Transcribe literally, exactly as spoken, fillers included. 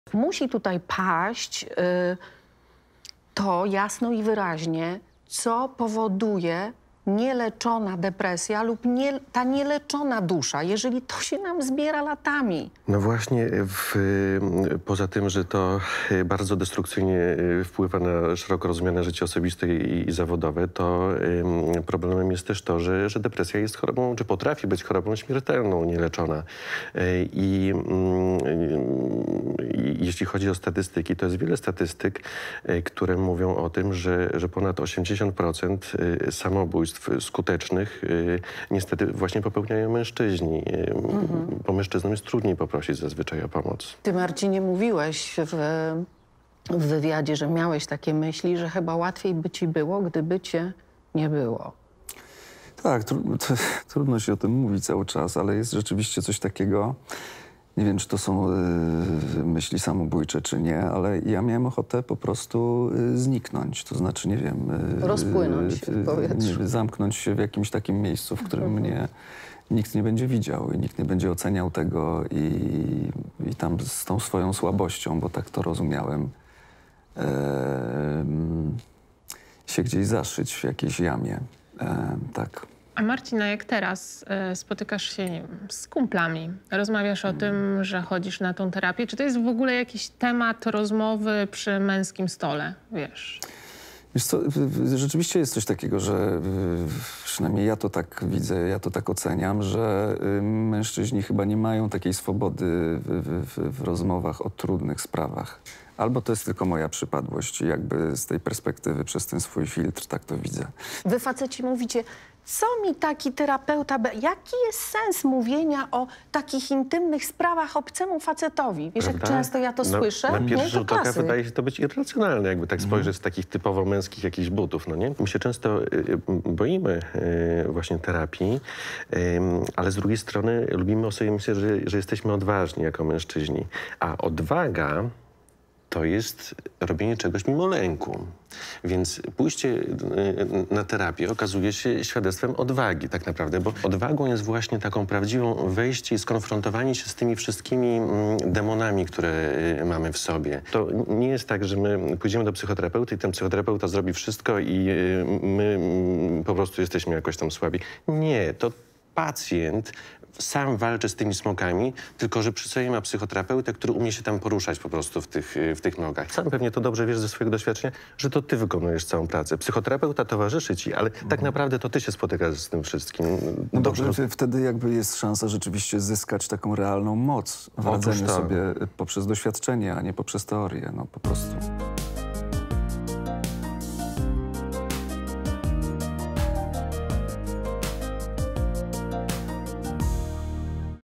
Musi tutaj paść y, to jasno i wyraźnie, co powoduje nieleczona depresja lub nie, ta nieleczona dusza, jeżeli to się nam zbiera latami. No właśnie, w, poza tym, że to bardzo destrukcyjnie wpływa na szeroko rozumiane życie osobiste i, i zawodowe, to ym, problemem jest też to, że, że depresja jest chorobą, czy potrafi być chorobą śmiertelną, nieleczona. Yy, I yy, jeśli chodzi o statystyki, to jest wiele statystyk, yy, które mówią o tym, że, że ponad osiemdziesiąt procent samobójstw skutecznych yy, niestety właśnie popełniają mężczyźni. Yy, mhm. Bo mężczyznom jest trudniej poprosić zazwyczaj o pomoc. Ty, Marcinie, mówiłeś w, w wywiadzie, że miałeś takie myśli, że chyba łatwiej by ci było, gdyby cię nie było. Tak, tru to, trudno się o tym mówić cały czas, ale jest rzeczywiście coś takiego. Nie wiem, czy to są y, myśli samobójcze, czy nie, ale ja miałem ochotę po prostu y, zniknąć. To znaczy, nie wiem... Y, Rozpłynąć się w powietrzu. Nie, zamknąć się w jakimś takim miejscu, w którym mhm. mnie nikt nie będzie widział i nikt nie będzie oceniał tego i, i tam z tą swoją słabością, bo tak to rozumiałem, y, y, się gdzieś zaszyć w jakiejś jamie. Y, tak. A Marcina, jak teraz y, spotykasz się, nie wiem, z kumplami, rozmawiasz o tym, że chodzisz na tą terapię, czy to jest w ogóle jakiś temat rozmowy przy męskim stole, wiesz? Wiesz co, rzeczywiście jest coś takiego, że przynajmniej ja to tak widzę, ja to tak oceniam, że mężczyźni chyba nie mają takiej swobody w, w, w rozmowach o trudnych sprawach. Albo to jest tylko moja przypadłość, jakby z tej perspektywy, przez ten swój filtr, tak to widzę. Wy, faceci, mówicie, co mi taki terapeuta... Jaki jest sens mówienia o takich intymnych sprawach obcemu facetowi? Wiesz, Prawda? jak często ja to na, słyszę? Na pierwszy nie, rzut oka wydaje się to być irracjonalne, jakby tak spojrzeć mm. z takich typowo męskich jakichś butów, no nie? My się często y, boimy y, właśnie terapii, y, ale z drugiej strony lubimy o sobie myśleć, że, że jesteśmy odważni jako mężczyźni. A odwaga to jest robienie czegoś mimo lęku. Więc pójście na terapię okazuje się świadectwem odwagi tak naprawdę, bo odwagą jest właśnie taką prawdziwą wejście i skonfrontowanie się z tymi wszystkimi demonami, które mamy w sobie. To nie jest tak, że my pójdziemy do psychoterapeuty i ten psychoterapeuta zrobi wszystko i my po prostu jesteśmy jakoś tam słabi. Nie, to pacjent sam walczy z tymi smokami, tylko że przy sobie ma psychoterapeutę, który umie się tam poruszać po prostu w tych, w tych nogach. Sam pewnie to dobrze wiesz ze swojego doświadczenia, że to ty wykonujesz całą pracę. Psychoterapeuta towarzyszy ci, ale mhm. tak naprawdę to ty się spotykasz z tym wszystkim. No dobrze, prostu... wtedy jakby jest szansa rzeczywiście zyskać taką realną moc w radzeniu sobie poprzez doświadczenie, a nie poprzez teorię, no po prostu.